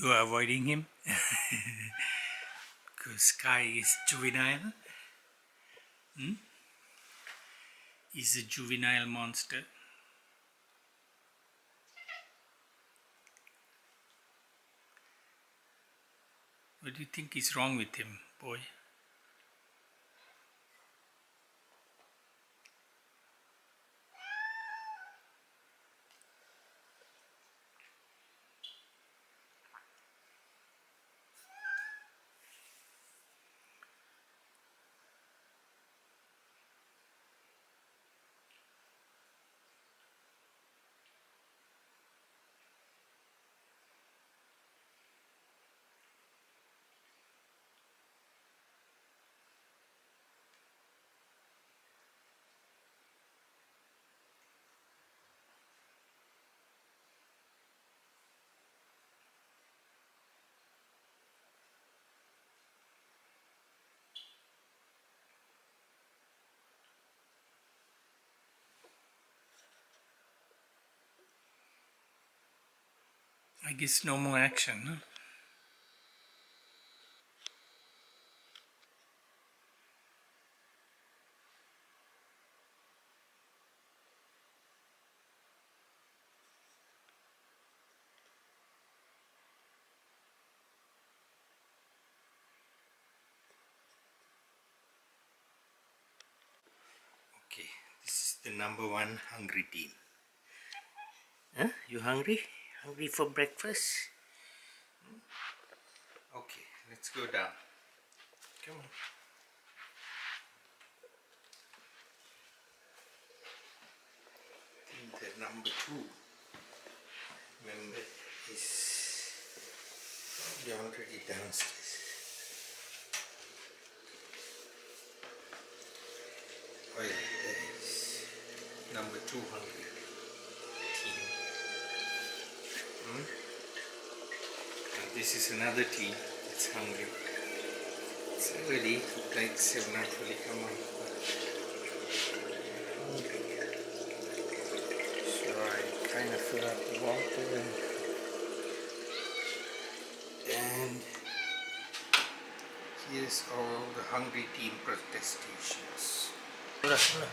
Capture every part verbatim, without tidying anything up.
You are avoiding him because Sky is juvenile. Hmm? He's a juvenile monster. What do you think is wrong with him, boy? I guess no more action, huh? Okay, this is the number one hungry team. Huh? You hungry? Hungry for breakfast? Okay, let's go down. Come on. I think the number two member is probably already downstairs. Oh yeah, there is number two hungry team. Hmm? And this is another team that's hungry. It's early, flights have not really come on. So I kind of fill up the water and here's all the hungry team protestations. Hola, hola.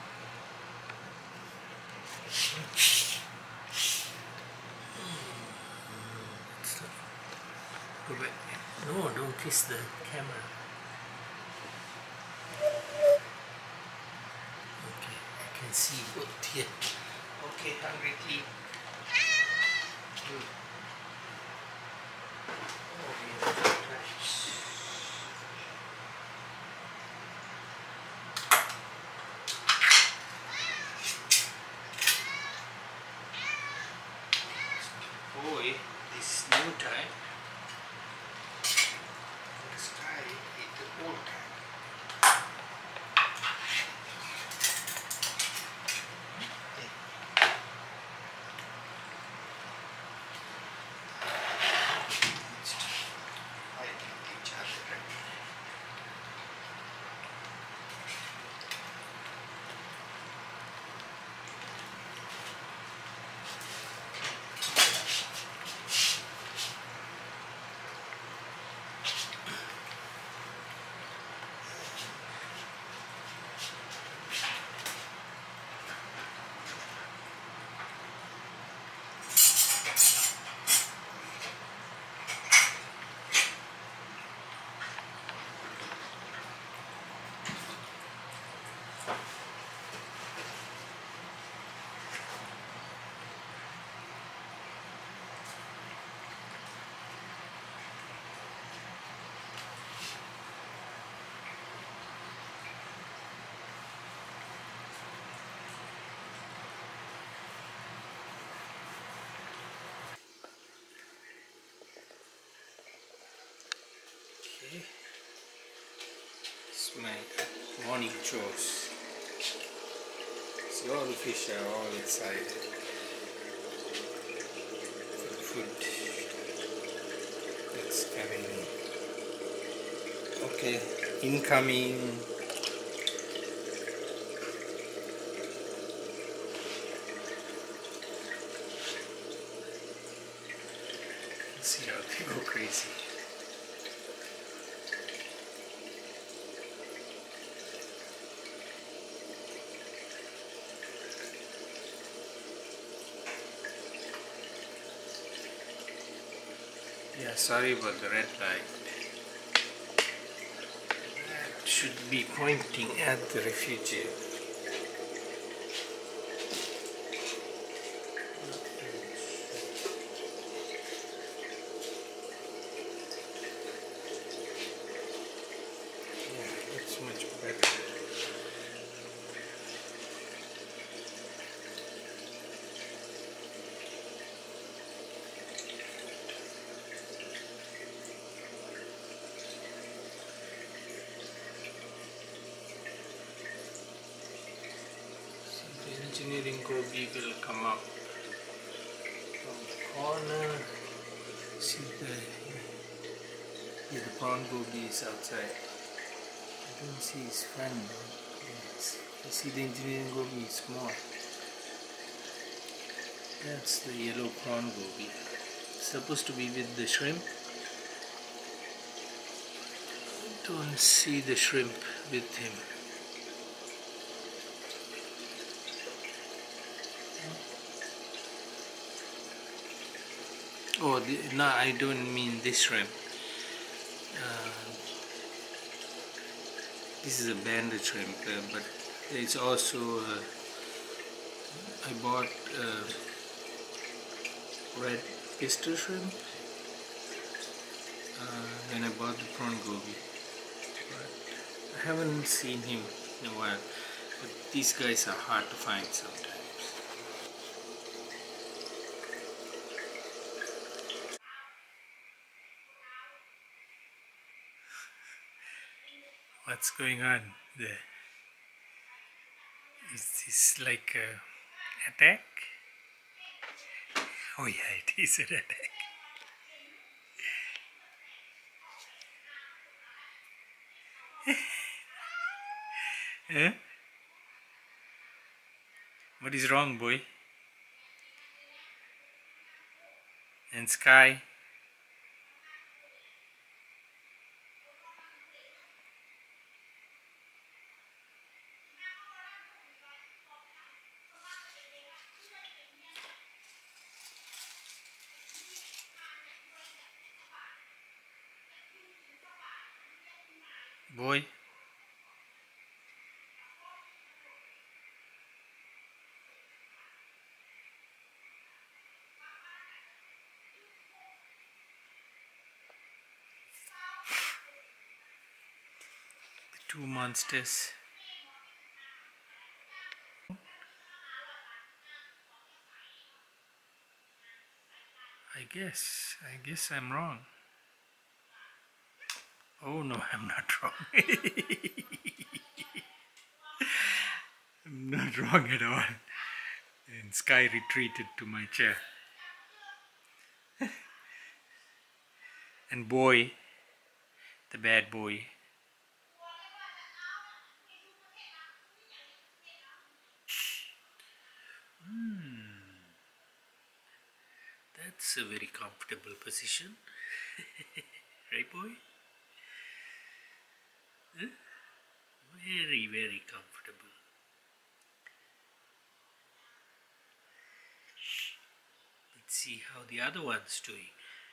Go back. No, don't kiss the camera. Okay, I can see both here. Okay, hungry team. Hmm. Oh, yeah. Boy, this new time. This guy ate the old time. Okay, it's my morning chores. So all the fish are all inside for the food that's coming in. Okay, incoming. See out there. Go crazy. Yeah, sorry about the red light. That should be pointing at the refugee. Yeah, that's much better. The engineering gobi will come up from the corner. See the, yeah, the prawn gobi is outside. I don't see his friend. Yes. You see the engineering gobi is small. That's the yellow prawn gobi. It's supposed to be with the shrimp. I don't see the shrimp with him. Oh, the, no, I don't mean this shrimp. Uh, this is a banded shrimp, uh, but it's also, uh, I bought uh, red oyster shrimp, uh, and I bought the prawn gobi. But I haven't seen him in a while, but these guys are hard to find sometimes. What's going on there? Is this like a attack? Oh yeah, it is an attack. Eh? What is wrong, boy? And Sky? Boy? The two monsters. I guess, I guess I'm wrong. Oh no, I'm not wrong. I'm not wrong at all. And Sky retreated to my chair. And boy, the bad boy. Hmm. That's a very comfortable position. Right, boy? Huh? Very, very comfortable. Let's see how the other one's doing.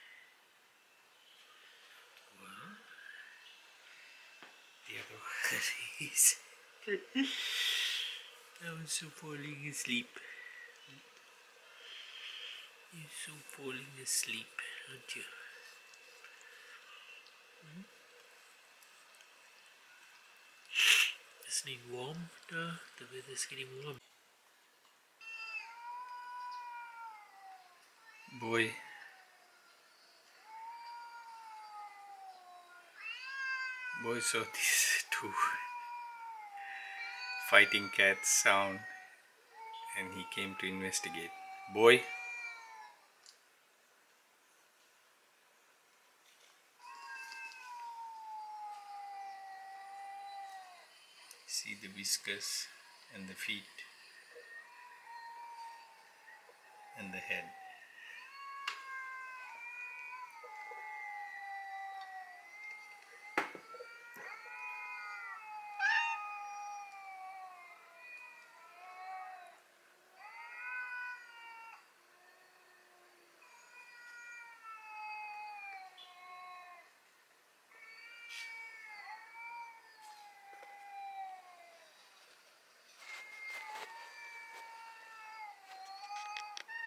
Well, the other one is also falling asleep. You're so falling asleep, aren't you? Hmm? Isn't it warm? No, the weather's getting warm. Boy. Boy saw these two fighting cats sound and he came to investigate. Boy. See the whiskers and the feet and the head.